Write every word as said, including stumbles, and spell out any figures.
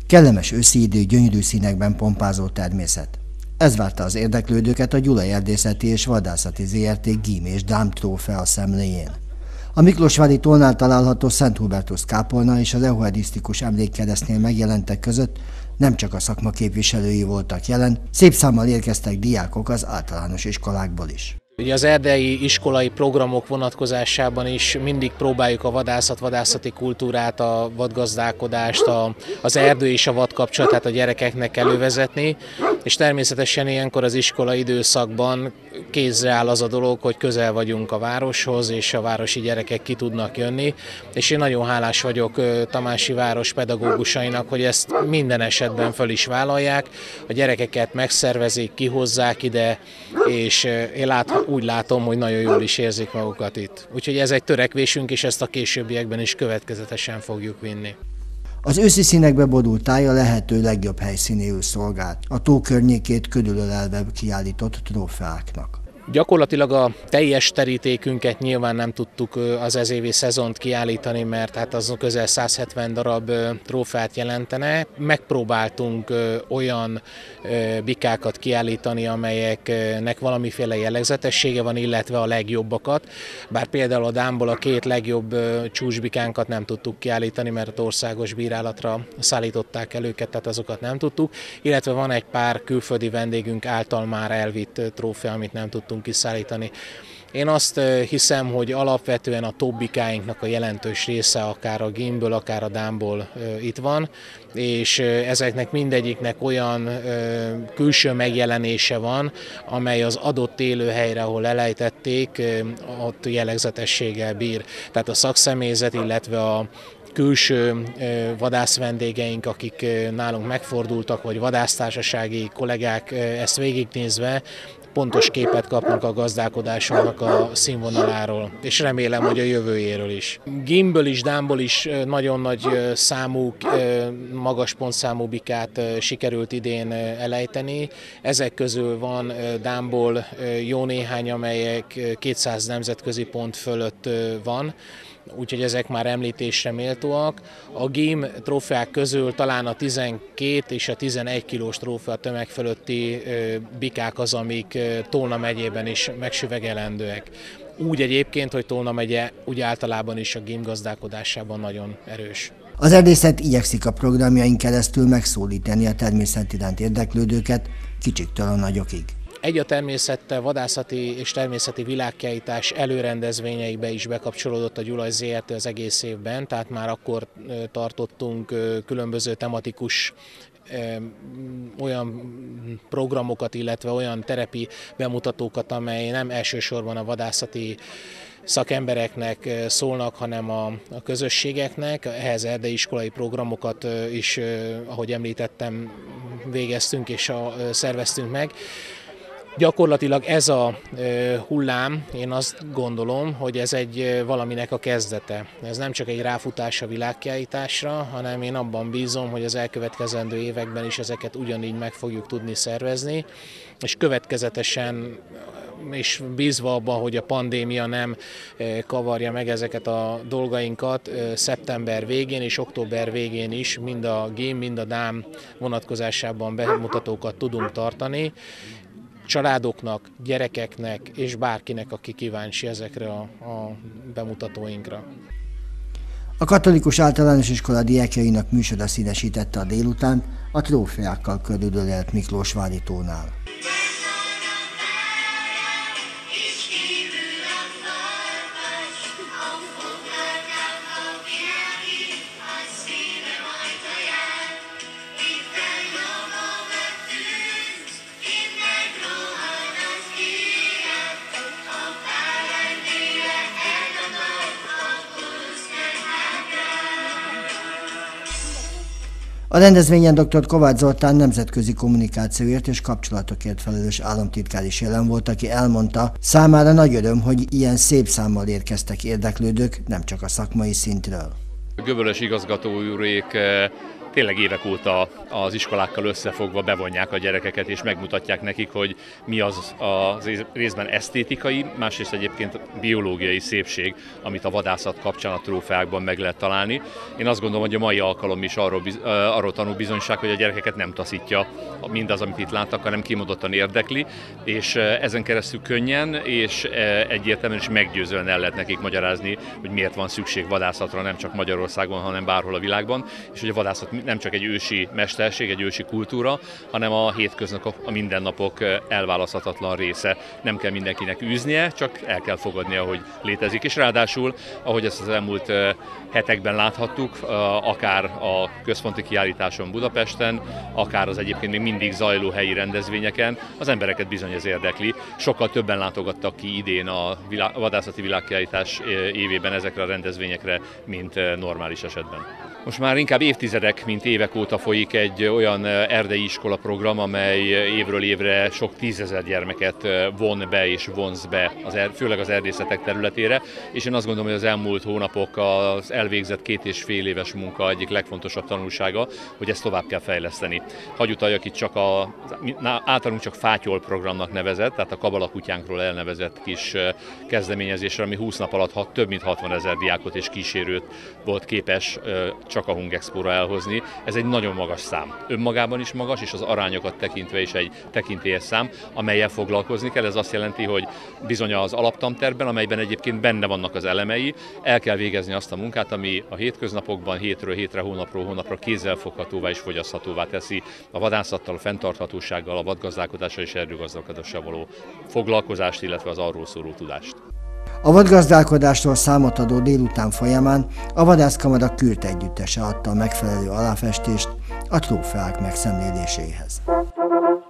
Kellemes őszi idő, gyönyörű színekben pompázó természet. Ez várta az érdeklődőket a Gyulai Erdészeti és Vadászati zé er té gím és dám trófea szemléjén. A Miklósvári tónál található Szent Hubertus kápolna és az eucharisztikus emlékkeresztnél megjelentek között nem csak a szakma képviselői voltak jelen, szép számmal érkeztek diákok az általános iskolákból is. Ugye az erdei iskolai programok vonatkozásában is mindig próbáljuk a vadászat, vadászati kultúrát, a vadgazdálkodást, a, az erdő és a vad kapcsolatát a gyerekeknek elővezetni, és természetesen ilyenkor az iskolai időszakban kézre áll az a dolog, hogy közel vagyunk a városhoz, és a városi gyerekek ki tudnak jönni, és én nagyon hálás vagyok Tamási város pedagógusainak, hogy ezt minden esetben föl is vállalják, a gyerekeket megszervezik, kihozzák ide, és én lát, úgy látom, hogy nagyon jól is érzik magukat itt. Úgyhogy ez egy törekvésünk, és ezt a későbbiekben is következetesen fogjuk vinni. Az őszi színekbe borult táj a lehető legjobb helyszínéül szolgált, a tó környékét körülölelve kiállított trófeáknak. Gyakorlatilag a teljes terítékünket nyilván nem tudtuk az ez évi szezont kiállítani, mert hát az közel száz hetven darab trófeát jelentene. Megpróbáltunk olyan bikákat kiállítani, amelyeknek valamiféle jellegzetessége van, illetve a legjobbakat. Bár például a dámból a két legjobb csúcsbikánkat nem tudtuk kiállítani, mert országos bírálatra szállították el őket, tehát azokat nem tudtuk. Illetve van egy pár külföldi vendégünk által már elvitt trófea, amit nem tudtunk kiszállítani. Én azt hiszem, hogy alapvetően a tobbikáinknak a jelentős része akár a gímből, akár a dámból itt van, és ezeknek mindegyiknek olyan külső megjelenése van, amely az adott élőhelyre, ahol elejtették, ott jellegzetességgel bír. Tehát a szakszemélyzet, illetve a külső vadászvendégeink, akik nálunk megfordultak, vagy vadásztársasági kollégák ezt végignézve, pontos képet kapnak a gazdálkodásunknak a színvonaláról, és remélem, hogy a jövőjéről is. Gímből is, dámból is nagyon nagy számú, magas pontszámú bikát sikerült idén elejteni. Ezek közül van dámból jó néhány, amelyek kétszáz nemzetközi pont fölött van, úgyhogy ezek már említésre méltóak. A gím trófeák közül talán a tizenkét és a tizenegy kilós trófea tömeg fölötti bikák az, amik Tolna megyében is megsüvegelendőek. Úgy egyébként, hogy Tolna megye úgy általában is a gím gazdálkodásában nagyon erős. Az erdészet igyekszik a programjain keresztül megszólítani a természet iránt érdeklődőket, kicsiktől a nagyokig. Egy a természettel, vadászati és természeti világkiállítás előrendezvényeibe is bekapcsolódott a Gyulai zé er té az egész évben, tehát már akkor tartottunk különböző tematikus olyan programokat, illetve olyan terepi bemutatókat, amely nem elsősorban a vadászati szakembereknek szólnak, hanem a, a közösségeknek. Ehhez erdei iskolai programokat is, ahogy említettem, végeztünk és a, szerveztünk meg. Gyakorlatilag ez a hullám, én azt gondolom, hogy ez egy valaminek a kezdete. Ez nem csak egy ráfutás a világkiállításra, hanem én abban bízom, hogy az elkövetkezendő években is ezeket ugyanígy meg fogjuk tudni szervezni, és következetesen és bízva abban, hogy a pandémia nem kavarja meg ezeket a dolgainkat, szeptember végén és október végén is mind a gím, mind a dám vonatkozásában bemutatókat tudunk tartani. Családoknak, gyerekeknek és bárkinek, aki kíváncsi ezekre a, a bemutatóinkra. A katolikus általános iskola diákjainak műsora színesítette a délutánt a trófeákkal körülölelt Miklósvári tónál. A rendezvényen dr. Kovács Zoltán nemzetközi kommunikációért és kapcsolatokért felelős államtitkár is jelen volt, aki elmondta, számára nagy öröm, hogy ilyen szép számmal érkeztek érdeklődők, nem csak a szakmai szintről. Göböles igazgató úrék tényleg évek óta az iskolákkal összefogva bevonják a gyerekeket, és megmutatják nekik, hogy mi az az részben esztétikai, másrészt egyébként biológiai szépség, amit a vadászat kapcsán a trófeákban meg lehet találni. Én azt gondolom, hogy a mai alkalom is arról, arról tanul bizonyság, hogy a gyerekeket nem taszítja mindaz, amit itt láttak, hanem kimondottan érdekli, és ezen keresztül könnyen és egyértelműen is meggyőzően el lehet nekik magyarázni, hogy miért van szükség vadászatra nem csak Magyarországon, hanem bárhol a világban, és hogy a vadászat nem csak egy ősi mesterség, egy ősi kultúra, hanem a hétköznapok, a mindennapok elválaszthatatlan része. Nem kell mindenkinek űznie, csak el kell fogadnia, hogy létezik. És ráadásul, ahogy ezt az elmúlt hetekben láthattuk, akár a központi kiállításon Budapesten, akár az egyébként még mindig zajló helyi rendezvényeken, az embereket bizony ez érdekli. Sokkal többen látogattak ki idén a világ, a vadászati világkiállítás évében ezekre a rendezvényekre, mint normális esetben. Most már inkább évtizedek, mint évek óta folyik egy olyan erdei iskola program, amely évről évre sok tízezer gyermeket von be és vonz be, az er, főleg az erdészetek területére, és én azt gondolom, hogy az elmúlt hónapok az elvégzett két és fél éves munka egyik legfontosabb tanulsága, hogy ezt tovább kell fejleszteni. Hagy utaljak itt csak a, általunk csak Fátyol programnak nevezett, tehát a Kabala kutyánkról elnevezett kis kezdeményezésre, ami húsz nap alatt hat, több mint hatvanezer diákot és kísérőt volt képes csak a Hungexpóra elhozni. Ez egy nagyon magas szám. Önmagában is magas, és az arányokat tekintve is egy tekintélyes szám, amellyel foglalkozni kell. Ez azt jelenti, hogy bizony az alaptantervben, amelyben egyébként benne vannak az elemei, el kell végezni azt a munkát, ami a hétköznapokban, hétről hétre, hónapról hónapra kézzelfoghatóvá és fogyaszthatóvá teszi a vadászattal, a fenntarthatósággal, a vadgazdálkodással és erdőgazdálkodással való foglalkozást, illetve az arról szóló tudást. A vadgazdálkodásról számot adó délután folyamán a Vadászkamara Kürt együttese adta a megfelelő aláfestést a trófeák megszemléléséhez.